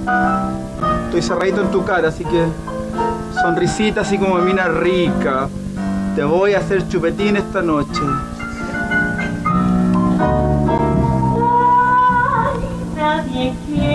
Estoy cerradito en tu cara, así que sonrisita así como de mina rica. Te voy a hacer chupetín esta noche. Nadie quiere